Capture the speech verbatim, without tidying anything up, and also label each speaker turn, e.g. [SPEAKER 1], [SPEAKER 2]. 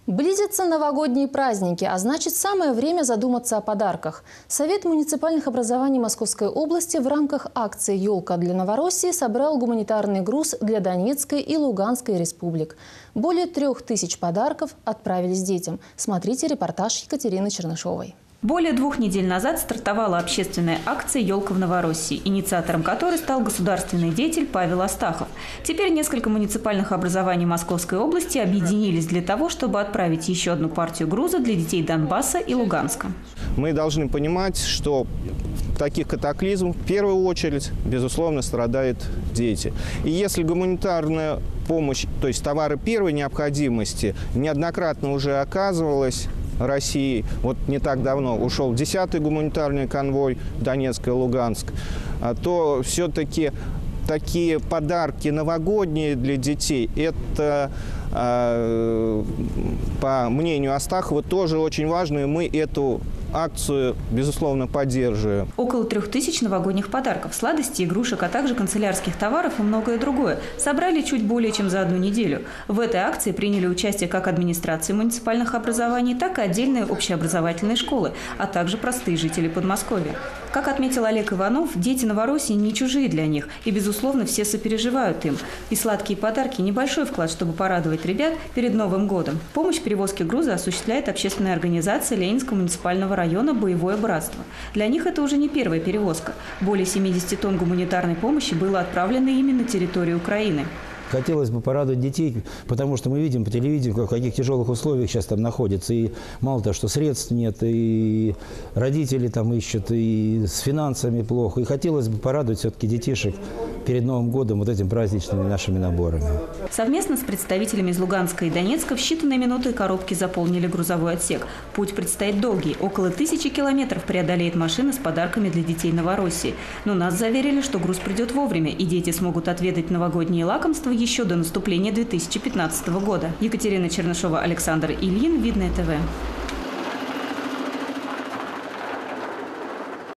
[SPEAKER 1] Близятся новогодние праздники, а значит, самое время задуматься о подарках. Совет муниципальных образований Московской области в рамках акции «Елка для Новороссии» собрал гуманитарный груз для Донецкой и Луганской республик. Более трех тысяч подарков отправились детям. Смотрите репортаж Екатерины Чернышовой.
[SPEAKER 2] Более двух недель назад стартовала общественная акция «Елка в Новороссии», инициатором которой стал государственный деятель Павел Астахов. Теперь несколько муниципальных образований Московской области объединились для того, чтобы отправить еще одну партию груза для детей Донбасса и Луганска.
[SPEAKER 3] Мы должны понимать, что в таких катаклизмах в первую очередь, безусловно, страдают дети. И если гуманитарная помощь, то есть товары первой необходимости, неоднократно уже оказывалась России, вот не так давно ушел десятый гуманитарный конвой Донецк и Луганск, то все-таки такие подарки новогодние для детей, это, по мнению Астахова, тоже очень важно, и мы эту акцию, безусловно, поддерживаем.
[SPEAKER 2] Около трех тысяч новогодних подарков, сладостей, игрушек, а также канцелярских товаров и многое другое собрали чуть более чем за одну неделю. В этой акции приняли участие как администрации муниципальных образований, так и отдельные общеобразовательные школы, а также простые жители Подмосковья. Как отметил Олег Иванов, дети Новороссии не чужие для них, и, безусловно, все сопереживают им. И сладкие подарки – небольшой вклад, чтобы порадовать ребят перед Новым годом. Помощь в перевозке груза осуществляет общественная организация Ленинского муниципального района «Боевое братство». Для них это уже не первая перевозка. Более семидесяти тонн гуманитарной помощи было отправлено именно на территорию Украины.
[SPEAKER 4] Хотелось бы порадовать детей, потому что мы видим по телевидению, в каких тяжелых условиях сейчас там находятся. И мало того, что средств нет, и родители там ищут, и с финансами плохо. И хотелось бы порадовать все-таки детишек перед Новым годом вот этими праздничными нашими наборами.
[SPEAKER 2] Совместно с представителями из Луганска и Донецка в считанные минуты коробки заполнили грузовой отсек. Путь предстоит долгий. Около тысячи километров преодолеет машина с подарками для детей Новороссии. Но нас заверили, что груз придет вовремя, и дети смогут отведать новогодние лакомства еще до наступления две тысячи пятнадцатого года. Екатерина Чернышова, Александр Ильин, Видное ТВ.